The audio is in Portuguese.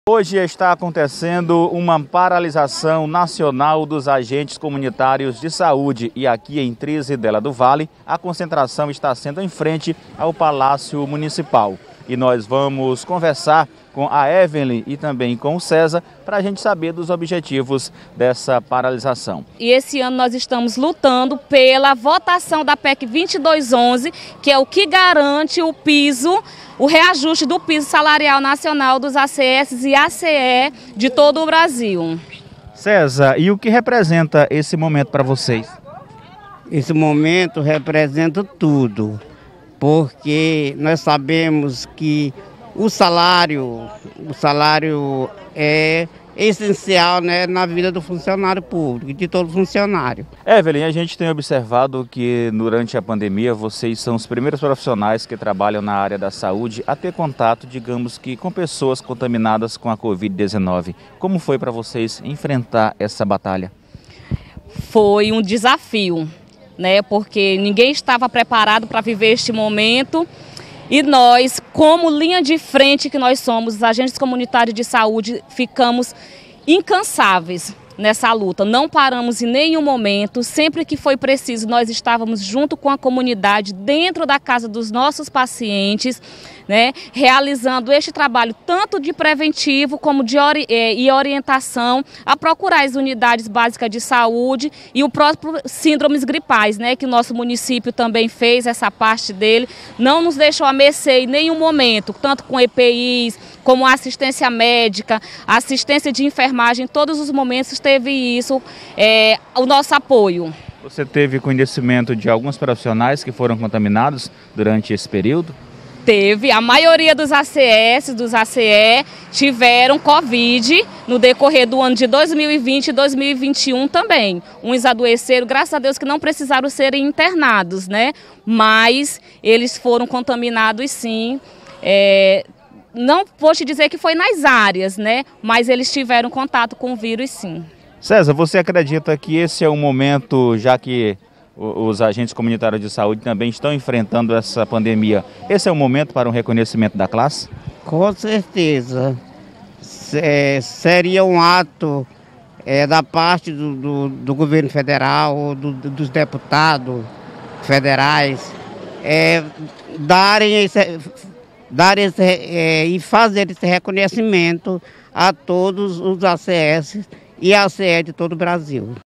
Hoje está acontecendo uma paralisação nacional dos agentes comunitários de saúde e aqui em Trizidela do Vale a concentração está sendo em frente ao Palácio Municipal. E nós vamos conversar com a Evelyn e também com o César para a gente saber dos objetivos dessa paralisação. E esse ano nós estamos lutando pela votação da PEC 2211, que é o que garante o piso, o reajuste do piso salarial nacional dos ACS e ACE de todo o Brasil. César, e o que representa esse momento para vocês? Esse momento representa tudo, porque nós sabemos que o salário é essencial, né, na vida do funcionário público, de todo funcionário. Evelyn, a gente tem observado que durante a pandemia vocês são os primeiros profissionais que trabalham na área da saúde a ter contato, digamos que, com pessoas contaminadas com a Covid-19. Como foi para vocês enfrentar essa batalha? Foi um desafio, né, porque ninguém estava preparado para viver este momento. E nós, como linha de frente que nós somos, os agentes comunitários de saúde, ficamos incansáveis nessa luta. Não paramos em nenhum momento, sempre que foi preciso, nós estávamos junto com a comunidade, dentro da casa dos nossos pacientes, né, realizando este trabalho tanto de preventivo como de orientação a procurar as unidades básicas de saúde e o próprio síndromes gripais, né, que o nosso município também fez essa parte dele, não nos deixou a mercê em nenhum momento, tanto com EPIs, como assistência médica, assistência de enfermagem, em todos os momentos teve isso, o nosso apoio. Você teve conhecimento de alguns profissionais que foram contaminados durante esse período? Teve, a maioria dos ACS, dos ACE, tiveram Covid no decorrer do ano de 2020 e 2021 também. Uns adoeceram, graças a Deus que não precisaram serem internados, né? Mas eles foram contaminados sim. Não vou te dizer que foi nas áreas, né? Mas eles tiveram contato com o vírus sim. César, você acredita que esse é um momento, já que os agentes comunitários de saúde também estão enfrentando essa pandemia, esse é o momento para um reconhecimento da classe? Com certeza. Seria um ato da parte do governo federal, dos deputados federais, e fazer esse reconhecimento a todos os ACS e ACE de todo o Brasil.